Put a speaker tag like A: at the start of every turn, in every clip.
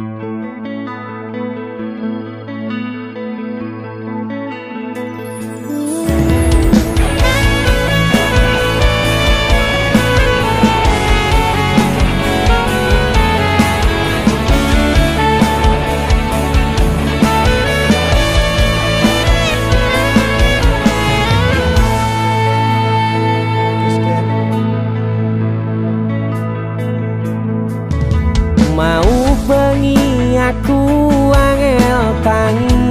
A: Mau bengi aku angel tangi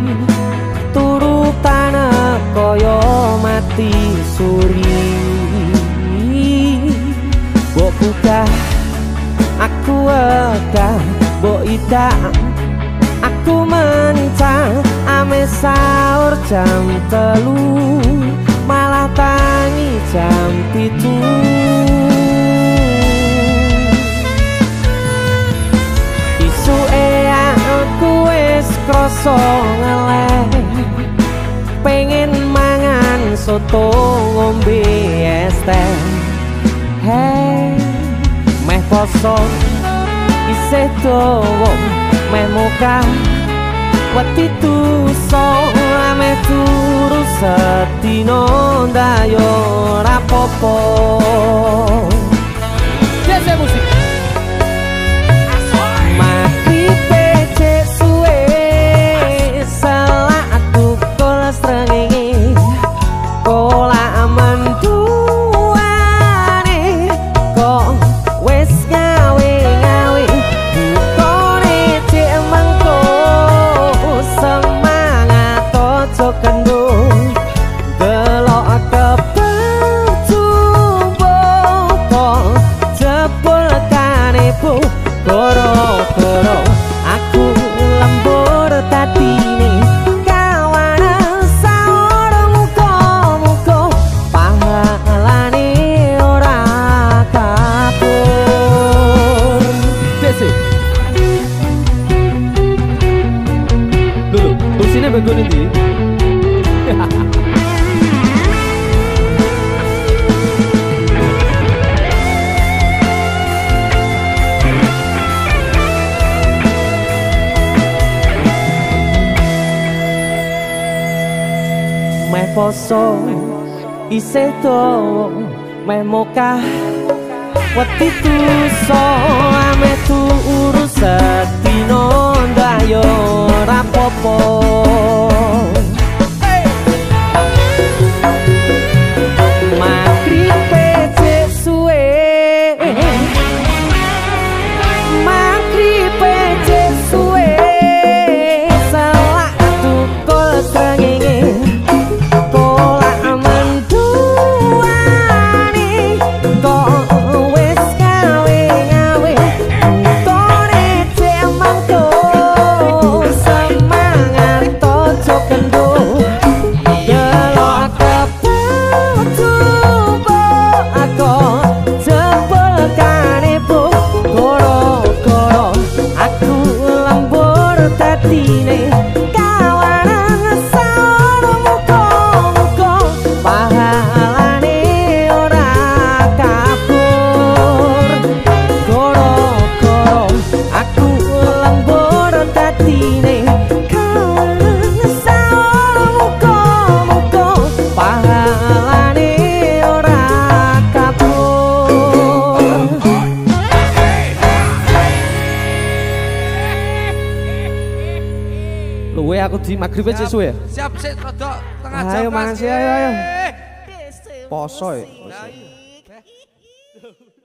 A: turutan kaya mati suri. Mbok buka aku wegah, mbok idak aku mencang. Ame sahur jam 3 malah tangi jam 7. Kroso ngeleh pengen mangan soto ngombe es teh. Hei meh poso isih dawa meh muka wedi tuso ame turu sedina ndayo ora popo. Dese musik begini di meh poso isih dawa meh mokah wedi tuso ame turu sedina ndayo ora popo. Luwe aku di maghrib aja suwe.
B: Siap sik rada tengah jam.
A: Ayo mangan sih ayo. Poso ya.